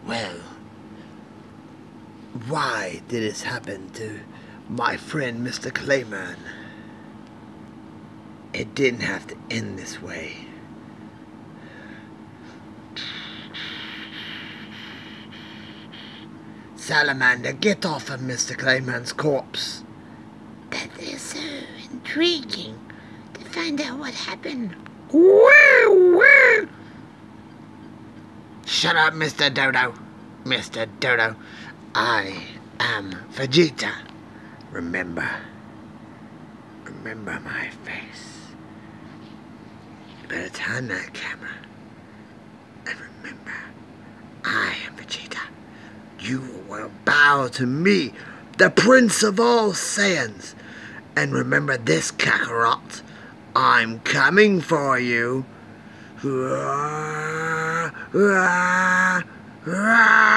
Well, why did this happen to my friend Mr. Clayman? It didn't have to end this way. Salamander, get off of Mr. Clayman's corpse. That is so intriguing to find out what happened. Shut up, Mr. Dodo. Mr. Dodo, I am Vegeta. Remember my face. You better turn that camera. And remember, I am Vegeta. You will bow to me, the Prince of all Saiyans. And remember this, Kakarot. I'm coming for you.